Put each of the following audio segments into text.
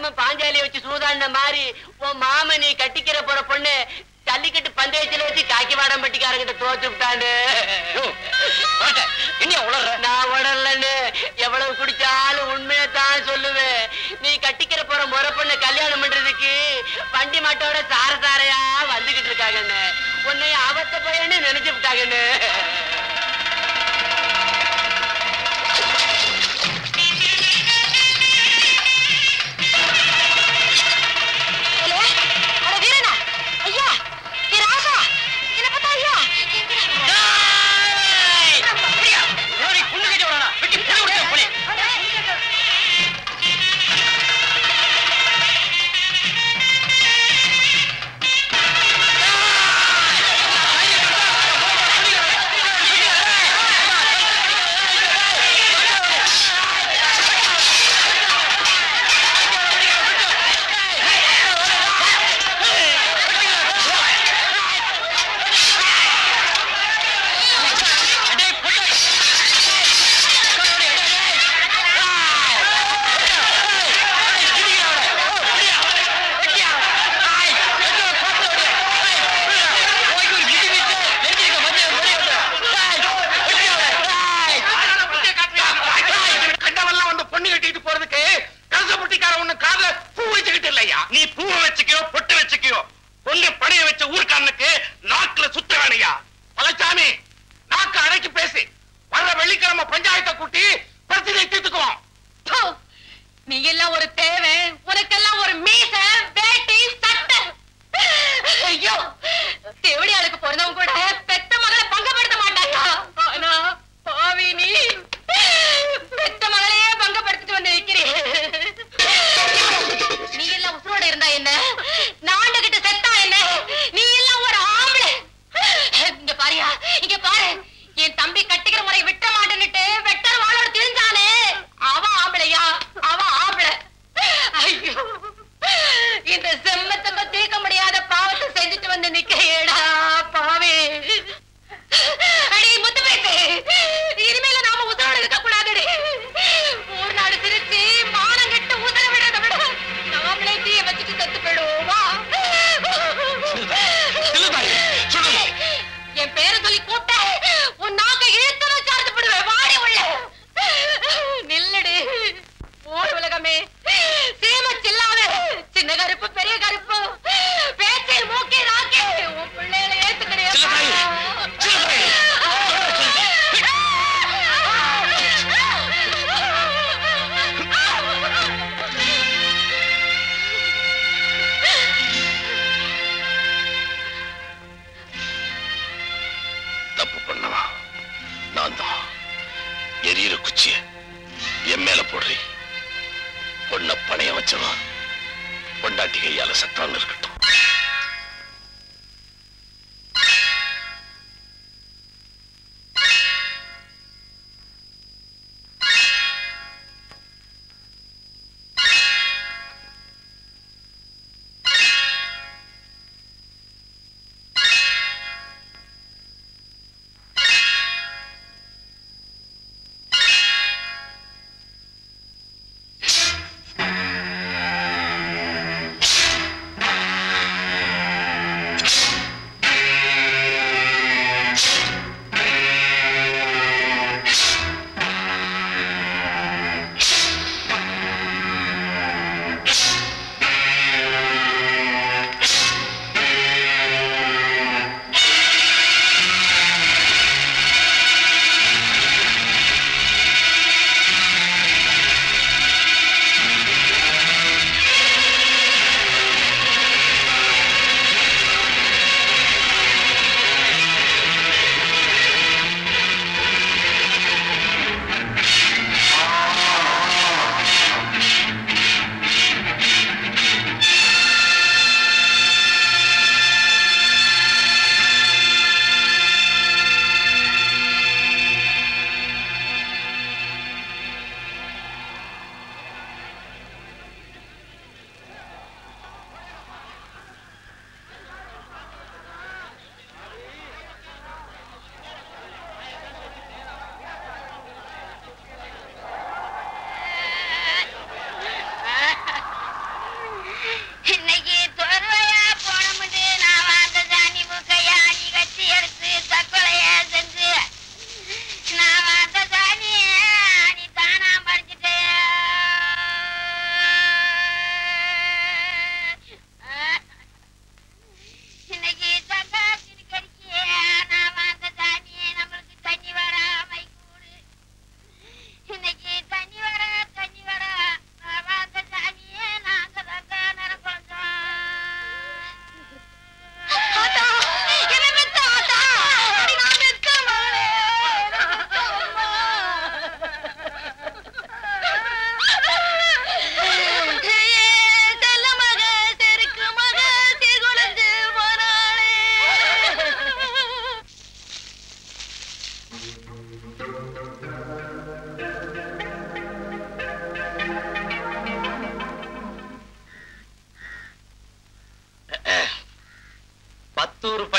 ராமன் பாஞ்சாலியை வச்சு சூதாடின மாதிரி உன் மாம நீ கட்டிக்கிற போற பொண்ணு ஜல்லிக்கட்டு பந்தயத்துல வச்சு காக்கி வாடம் பட்டிக்காரங்கிட்ட தோத்து விட்டான்னு. நான் உடல்லன்னு எவ்வளவு குடிச்சாலும் உண்மையத்தான் சொல்லுவேன். நீ கட்டிக்கிற போற முறை பொண்ணு கல்யாணம் பண்றதுக்கு வண்டி மாட்டோட சாரசாரையா வந்துகிட்டு இருக்காங்கன்னு உன்னை அவத்த போயன்னு நினைச்சு விட்டாங்கன்னு.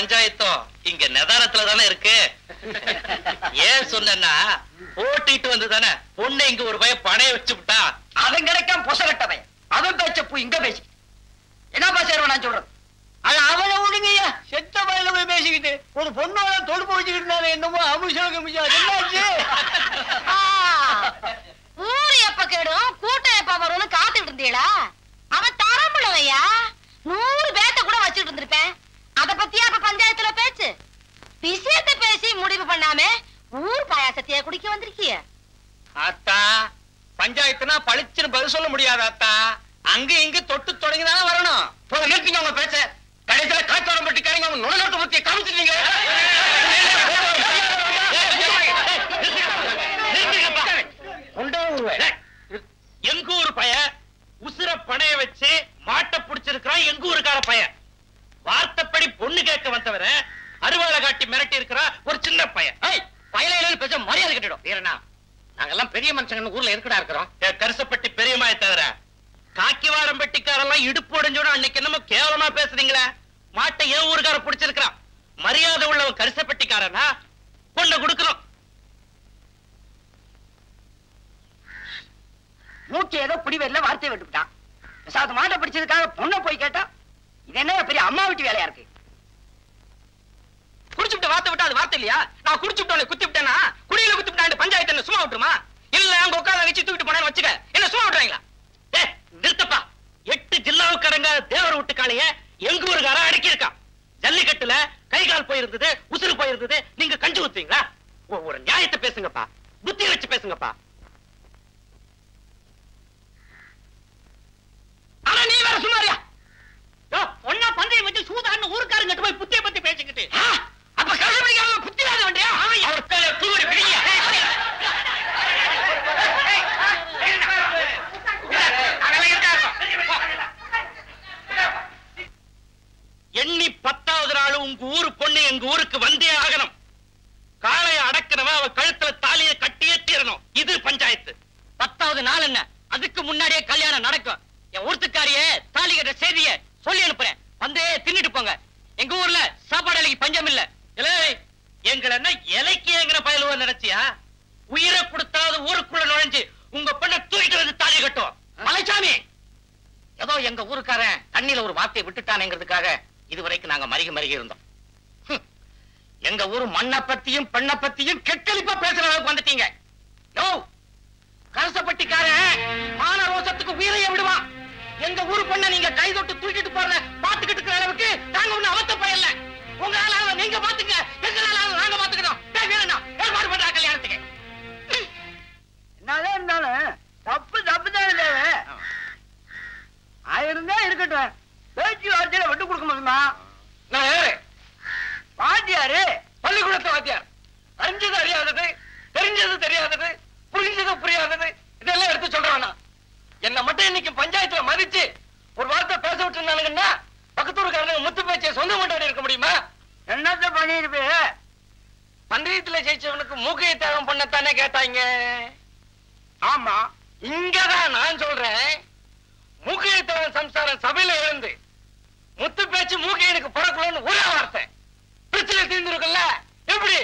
பஞ்சாயத்தும் இங்க நெதாரத்துல தானே இருக்கு. ஏன் சொன்னா போட்டிட்டு வந்து தானே பொண்ணு இங்க ஒரு பையன் பணைய வச்சு விட்டா அவன் கிடைக்காம பொசகட்ட பையன். அவன் பேச்ச இங்க பேசி என்னப்பா சேருவ நான் சொல்றேன். அவனை விடுங்கய்யா, செத்த வயல போய் பேசிக்கிட்டு ஒரு பொண்ணோட தொடுப்பு வச்சுக்கிட்டு என்னமோ அமுஷம் என்னாச்சு? ஊரு எப்ப கேடும் கூட்டம் எப்ப வரும்னு காத்துட்டு இருந்தீங்களா? அவன் தரமுள்ளவையா, 100 பேத்த கூட வச்சுட்டு இருந்திருப்பேன். அத பத்தியா அப்ப பஞ்சாயத்துல பேச்சு? விஷயத்தை பேசி முடிவு பண்ணாம ஊர் பாயாசத்தைய குடிக்க வந்திருக்கிய. அத்தா பஞ்சாயத்துனா பளிச்சுன்னு பதில் சொல்ல முடியாது அத்தா. அங்க இங்க தொட்டு தொடங்கிதானே வரணும். போய் நிறுத்திங்க உங்க பேச்ச. கடைசியில காத்தோரம் பட்டிக்காரங்க அவங்க நுழைநாட்டு பத்தியை காமிச்சிட்டீங்க. எங்க ஊர் பையன் உசுர பணைய வச்சு மாட்டை பிடிச்சிருக்கிறான். எங்க ஊருக்கார பையன் வார்த்தைப்படி பொண்ணு கேட்க வந்தவர அருவாளை காட்டி மிரட்டி இருக்கிறா ஒரு சின்ன பையன். பயலையில பேச மரியாதை கட்டிடும். வீரனா நாங்கெல்லாம் பெரிய மனுஷங்க ஊர்ல இருக்கடா இருக்கிறோம். கரிசப்பட்டி பெரியமாய தவிர காக்கிவாடம் பெட்டிக்காரெல்லாம் இடுப்பு உடைஞ்சோட அன்னைக்கு என்னமோ கேவலமா பேசுறீங்களே. மாட்டை ஏன் ஊருக்கார பிடிச்சிருக்கிறான். மரியாதை உள்ளவன் கரிசப்பட்டிக்காரனா பொண்ணை கொடுக்கணும். மூச்சு ஏதோ பிடிவெல்ல வார்த்தையை விட்டுவிட்டான். சாத்து மாட்டை பிடிச்சதுக்காக பொண்ணை போய் கேட்டா இது என்ன பெரிய அம்மா வீட்டு வேலையா இருக்கு. குடிச்சுட்டு வார்த்தை விட்டா அது வார்த்தை இல்லையா? நான் குடிச்சுட்டோம் குத்தி விட்டேன்னா குடியில குத்தி விட்டாண்டு பஞ்சாயத்து என்ன சும்மா விட்டுருமா? இல்ல அங்க உட்கார வச்சு தூக்கிட்டு போனேன்னு வச்சுக்க என்ன சும்மா விட்டுறாங்களா? நிறுத்தப்பா. 8 ஜில்லாவுக்கு அடங்க தேவர் விட்டு காளைய எங்க ஊருக்கார அடக்கி இருக்கான். ஜல்லிக்கட்டுல கை கால் போயிருந்தது, உசுறு போயிருந்தது. நீங்க கஞ்சி ஊத்துவீங்களா? ஒரு நியாயத்தை பேசுங்கப்பா, புத்தி வச்சு பேசுங்கப்பா. ஆனா நீ வேற சும்மாரியா? ஒன்னா பந்தயம் வச்சு சூதான்னு ஊருக்காரங்கிட்ட போய் புத்திய பத்தி பேசிக்கிட்டு அப்ப கஷ்டப்படிக்காம புத்தி வாத வேண்டியா? அவர் பேர தூரி பிடிங்க. எண்ணி 10வது நாள் உங்க ஊரு பொண்ணு எங்க ஊருக்கு வந்தே ஆகணும். காளைய அடக்கிறவன் அவ கழுத்துல தாலிய கட்டியே தீரணும். இது பஞ்சாயத்து. 10வது நாள் என்ன? அதுக்கு முன்னாடியே கல்யாணம் நடக்கும். என் ஊர்த்துக்காரியே தாலி கட்ட செய்திய சொல்லி அனுப்புறேன். வந்து தின்னுட்டு போங்க. எங்க ஊர்ல சாப்பாடு அலைக்கு பஞ்சம் இல்ல. எங்களை என்ன இலக்கியங்கிற பயலுவ நினைச்சியா? உயிரை கொடுத்தாவது ஊருக்குள்ள நுழைஞ்சு உங்க பொண்ணை தூக்கிட்டு வந்து தாலி கட்டும். மலைச்சாமி ஏதோ எங்க ஊருக்காரன் தண்ணியில ஒரு வார்த்தையை விட்டுட்டானேங்கிறதுக்காக இதுவரைக்கும் நாங்க மருகி இருந்தோம். எங்க ஊரு மண்ணை பத்தியும் பெண்ணை பத்தியும் கெட்டலிப்பா பேசுற அளவுக்கு வந்துட்டீங்க. யோ கரசப்பட்டிக்காரன் மான ரோசத்துக்கு உயிரைய விடுவான். எங்க ஊரு பொண்ணை நீங்க கை தொட்டு தூக்கிட்டு போற பாத்துக்கிட்டு இருக்கிற அளவுக்கு நாங்க ஒண்ணு அவத்த பயல்ல. உங்களால நீங்க பாத்துங்க, எங்களால நாங்க பாத்துக்கிறோம். ஏற்பாடு பண்ற கல்யாணத்துக்கு. என்னதான் இருந்தாலும் தப்பு தப்பு தான் தேவை. ஆயிருந்தா இருக்கட்டும், பேச்சு வார்த்தையில விட்டு கொடுக்க முடியுமா? நான் யாரு? வாத்தியாரு, பள்ளிக்கூடத்து வாத்தியார். அறிஞ்சது அறியாதது, தெரிஞ்சது தெரியாதது, புரிஞ்சது புரியாதது இதெல்லாம் எடுத்து சொல்றேன். என்ன மட்டும் இன்னைக்கு பஞ்சாயத்துல மதிச்சு ஒரு வார்த்தை பேச விட்டு இருந்தானுங்கன்னா பக்கத்தூருக்காரங்க முத்து பேச்சை சொந்த கொண்டாடி இருக்க முடியுமா? என்னத்த பண்ணிருப்பே? பந்தயத்துல ஜெயிச்சவனுக்கு மூக்கையை தியாகம் பண்ணத்தானே கேட்டாங்க. ஆமா, இங்கதான் நான் சொல்றேன். மூக்கையை தியாகம் சம்சாரம் சபையில இருந்து முத்து பேச்சு மூக்கையனுக்கு பிறக்கணும்னு ஒரே வார்த்தை பிரச்சனை தீர்ந்துருக்குல்ல. எப்படி?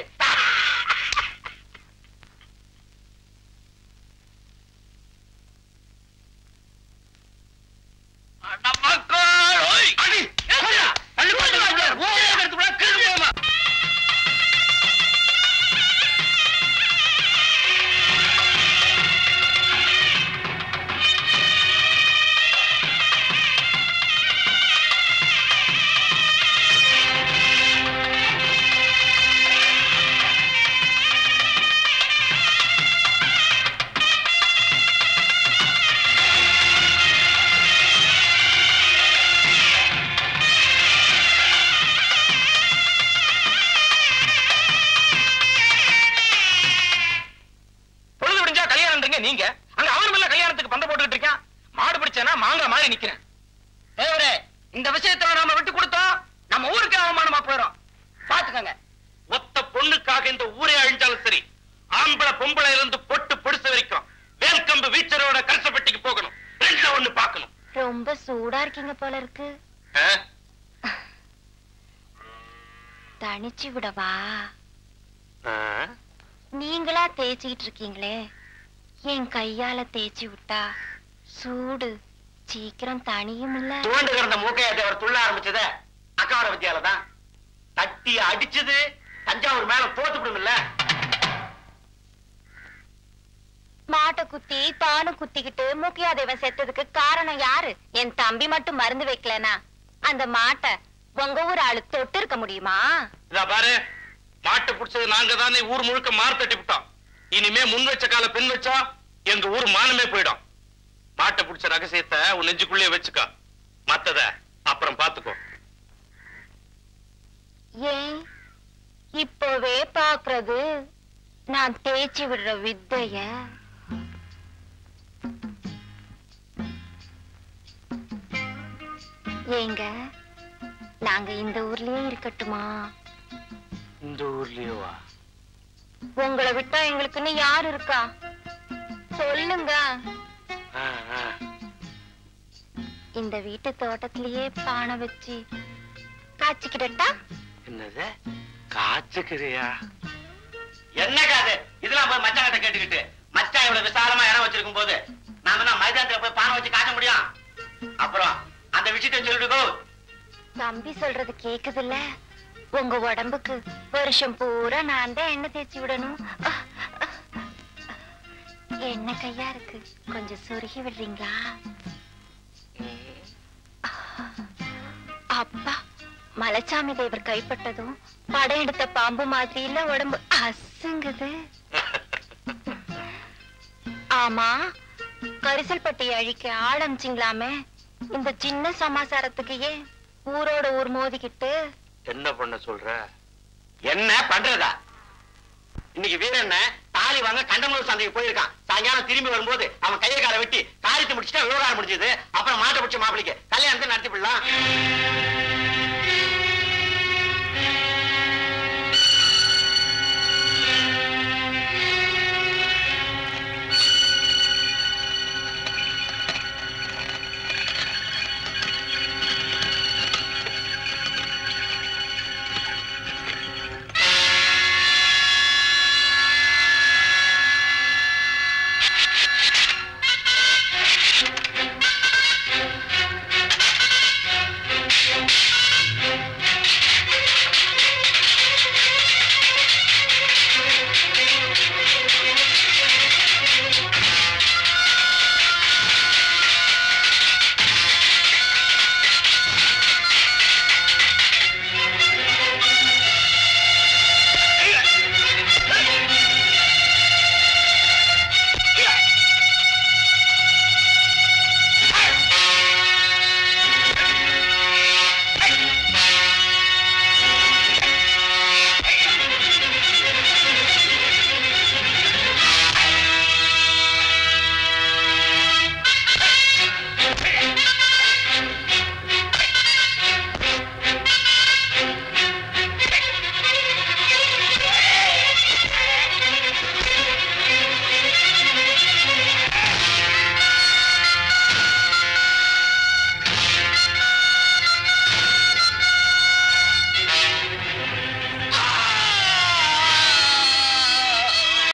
நீங்க அங்க அவர் மேல கல்யாணத்துக்கு பந்த போட்டுக்கிட்டு இருக்கான். மாடு பிடிச்சேன்னா மாங்கா மாதிரி நிக்கிறேன். தேவரே, இந்த விஷயத்துல நாம விட்டு கொடுத்தோம் நம்ம ஊருக்கு அவமானமா போயிடும். பாத்துக்கங்க. ஒத்த பொண்ணுக்காக இந்த ஊரே அழிஞ்சாலும் சரி, ஆம்பளை பொம்பளை இருந்து பொட்டு பொடிசு வரைக்கும் வேல்கம்பு வீச்சரோட கரசப்பட்டிக்கு போகணும். 2ல 1 பார்க்கணும். ரொம்ப சூடா இருக்கீங்க போல இருக்கு. தணிச்சு விடவா? நீங்களா தேய்ச்சிக்கிட்டு இருக்கீங்களே, என் கையால தேய்ச்சி விட்டா சூடு சீக்கிரம் தனியும் இல்ல. தோண்டு கிடந்த மூக்கையாட்டி அவர் துள்ள ஆரம்பிச்சத அக்காவோட வித்தியால தான். தட்டி அடிச்சது தஞ்சாவூர் மேல போட்டுவிடும்ல. மாட்டை குத்தி தானும் குத்திக்கிட்டு மூக்கையாதேவன் செத்ததுக்கு காரணம் யாரு? என் தம்பி மட்டும் மருந்து வைக்கலனா அந்த மாட்டை உங்க ஊர் ஆளு தொட்டு இருக்க முடியுமா? இதா பாரு, மாட்டை புடிச்சது நாங்க தானே ஊர் முழுக்க மாறு தட்டி விட்டோம். இனிமே முன் வச்ச கால பின் வச்சா எங்க ஊர் மானமே போயிடும். மாட்டை புடிச்ச ரகசியத்தை உன் நெஞ்சுக்குள்ளே வச்சுக்க, மத்தத அப்புறம் பாத்துக்கோ. ஏன் இப்பவே பாக்குறது நான் தேய்ச்சி விடுற வித்தைய? ஏங்க, நாங்க இந்த ஊர்லயே இருக்கட்டுமா? இந்த ஊர்லயேவா? உங்களை விட்டா எங்களுக்குன்னு யாரு இருக்கா சொல்லுங்க. இந்த வீட்டு தோட்டத்திலேயே பானை வச்சு காய்ச்சிக்கிட்டா? என்னது காய்ச்சுக்கிறியா? என்ன காது இதெல்லாம் போய் மச்சான் கிட்ட கேட்டுக்கிட்டு, மச்சான் இவ்வளவு விசாலமா இடம் வச்சிருக்கும் போது நாம தான் மைதானத்துல போய் பானை வச்சு காய்ச்ச முடியும்? அப்புறம் அந்த விஷயத்தை சொல்லிட்டு தம்பி சொல்றது கேக்குதுல்ல? உங்க உடம்புக்கு வருஷம் பூரா நான் தான் எண்ணெய் தேய்ச்சி விடணும். என்ன கையா இருக்கு, கொஞ்சம் சொருகி விடுறீங்களா? அப்பா, மலைச்சாமி தேவர் கைப்பட்டதும் படம் எடுத்த பாம்பு மாதிரி இல்ல உடம்பு அசுங்குது. ஆமா, கரிசல் பட்டி அழிக்க ஆள் அமிச்சிங்களாமே, இந்த சின்ன சமாசாரத்துக்கு ஏன் ஊரோட ஊர் மோதிக்கிட்டு? என்ன பண்ண சொல்ற? என்ன பண்றதா? இன்னைக்கு வீரண்ண தாலி வாங்க கண்டமூர் சந்தைக்கு போயிருக்கான். சாயங்காலம் திரும்பி வரும்போது அவன் கையை காலை வெட்டி காரியத்தை முடிச்சுட்டா விவகாரம் முடிஞ்சது. அப்புறம் மாட்டை பிடிச்ச மாப்பிளைக்கு கல்யாணத்தை நடத்தி விடலாம்.